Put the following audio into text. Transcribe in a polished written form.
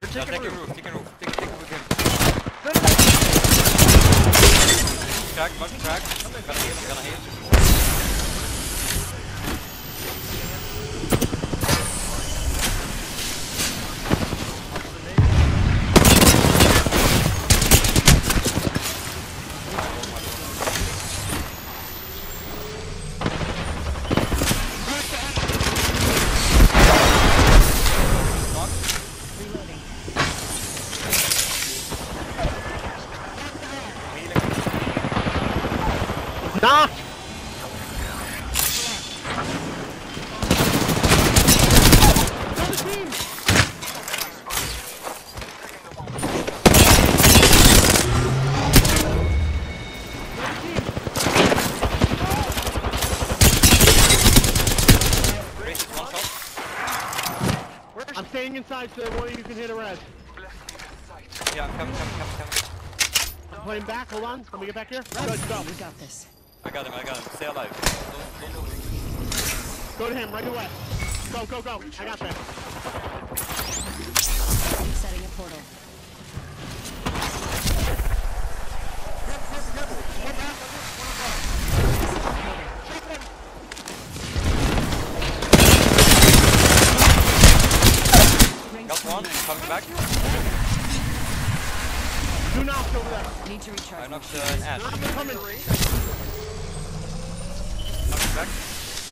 Take a roof. Take a roof with him. Crack, bunch of crack. Gonna heal. Nah! I'm staying inside so one of you can hit a res. Yeah, I'm coming. I'm playing back, hold on. Let me get back here. Good, go. We got this. I got him. Stay alive. Go to him, right away. Go. I got that. Setting a portal. Got one. Coming back. Do knocks over there. Need to recharge. I knocked an ash. Knocks are coming. Coming back.